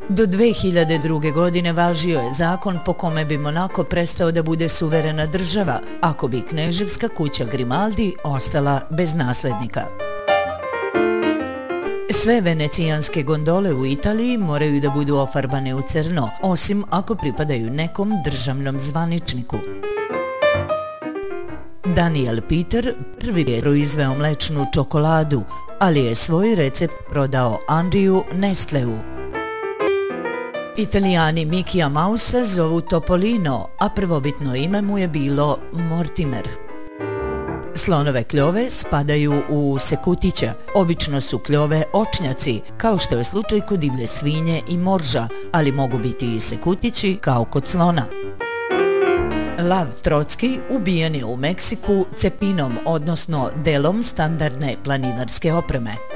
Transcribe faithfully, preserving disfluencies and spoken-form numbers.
Do dve hiljade druge. godine važio je zakon po kome bi Monako prestao da bude suverena država ako bi kneževska kuća Grimaldi ostala bez naslednika. Sve venecijanske gondole u Italiji moraju da budu ofarbane u crno, osim ako pripadaju nekom državnom zvaničniku. Daniel Peter prvi je proizveo mlečnu čokoladu, ali je svoj recept prodao Andriju Nestleu. Italijani Mikija Mausa zovu Topolino, a prvobitno ime mu je bilo Mortimer. Slonove kljove spadaju u sekutića. Obično su kljove očnjaci, kao što je slučaj kod divlje svinje i morža, ali mogu biti i sekutići kao kod slona. Lav Trotski ubijen je u Meksiku cepinom, odnosno delom standardne planinarske opreme.